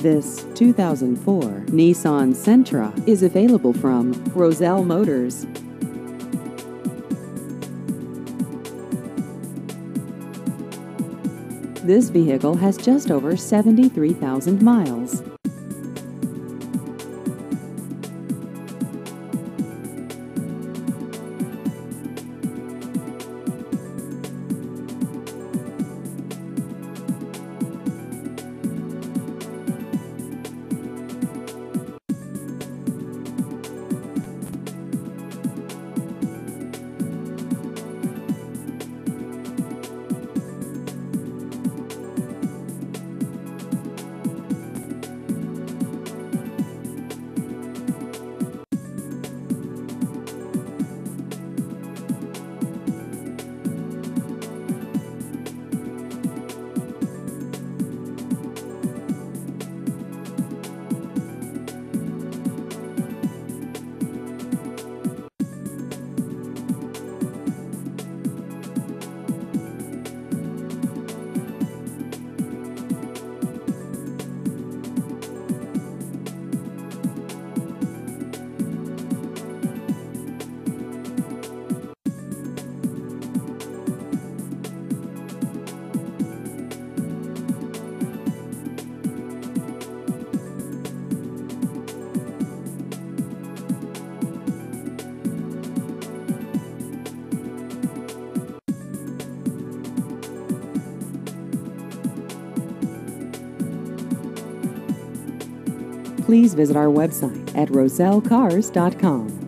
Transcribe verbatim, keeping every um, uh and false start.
This two thousand four Nissan Sentra is available from Roselle Motors. This vehicle has just over seventy-three thousand miles. Please visit our website at roselle cars dot com.